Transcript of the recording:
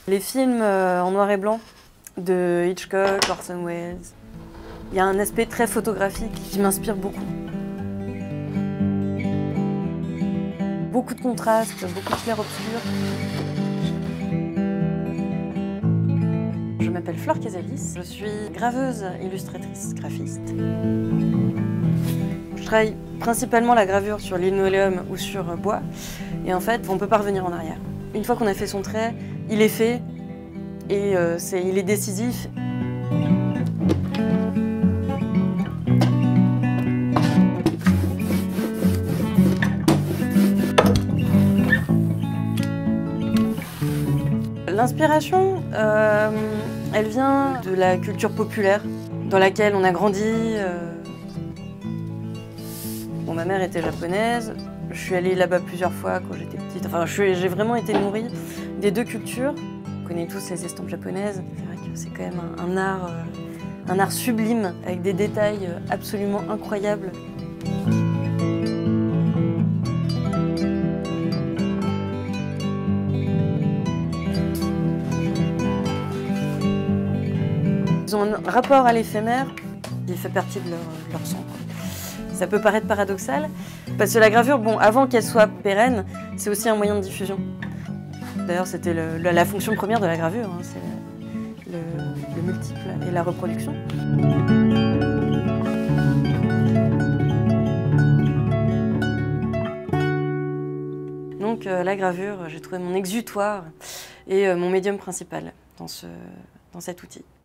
Les films en noir et blanc de Hitchcock, Orson Welles, il y a un aspect très photographique qui m'inspire beaucoup. Beaucoup de contrastes, beaucoup de clair-obscur. Je m'appelle Flore Casalis, je suis graveuse, illustratrice, graphiste. Je travaille principalement la gravure sur linoléum ou sur bois, et en fait, on ne peut pas revenir en arrière. Une fois qu'on a fait son trait, il est fait, et il est décisif. L'inspiration, elle vient de la culture populaire dans laquelle on a grandi. Bon, ma mère était japonaise, je suis allée là-bas plusieurs fois quand j'étais petite. Enfin, j'ai vraiment été nourrie des deux cultures. On connaît tous les estampes japonaises. C'est vrai que c'est quand même un art sublime avec des détails absolument incroyables. Ils ont un rapport à l'éphémère, il fait partie de leur sang. Ça peut paraître paradoxal, parce que la gravure, bon, avant qu'elle soit pérenne, c'est aussi un moyen de diffusion. D'ailleurs, c'était la fonction première de la gravure, hein, c'est le multiple et la reproduction. Donc la gravure, j'ai trouvé mon exutoire et mon médium principal dans cet outil.